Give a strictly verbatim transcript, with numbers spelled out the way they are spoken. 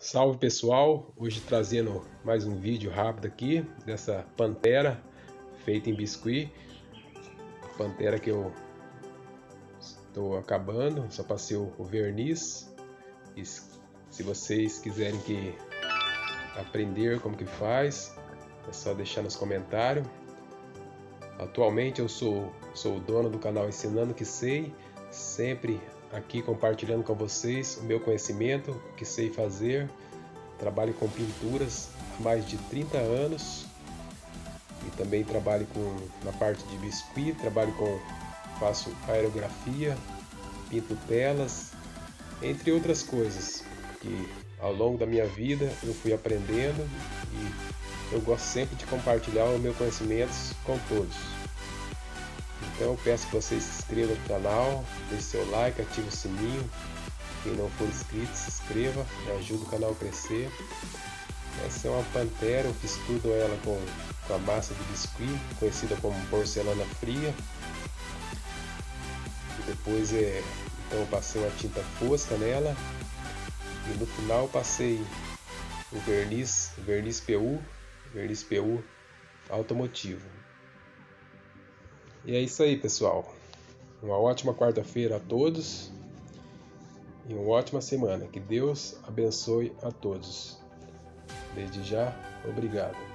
Salve pessoal, hoje trazendo mais um vídeo rápido aqui dessa Pantera feita em biscuit. Pantera que eu estou acabando, só passei o verniz. E se vocês quiserem que aprender como que faz, é só deixar nos comentários. Atualmente eu sou, sou o dono do canal Ensinando Que Sei, sempre aqui compartilhando com vocês o meu conhecimento, o que sei fazer. Trabalho com pinturas há mais de trinta anos e também trabalho com, na parte de biscuit, trabalho com, faço aerografia, pinto telas, entre outras coisas que ao longo da minha vida eu fui aprendendo e eu gosto sempre de compartilhar os meus conhecimentos com todos. Então eu peço que vocês se inscrevam no canal, deixe seu like, ative o sininho. Quem não for inscrito, se inscreva, me ajuda o canal a crescer. Essa é uma Pantera, eu fiz tudo ela com, com a massa de biscuit, conhecida como porcelana fria. E depois é, então eu passei uma tinta fosca nela. E no final eu passei o verniz, verniz P U, verniz P U automotivo. E é isso aí, pessoal. Uma ótima quarta-feira a todos. E uma ótima semana. Que Deus abençoe a todos. Desde já, obrigado.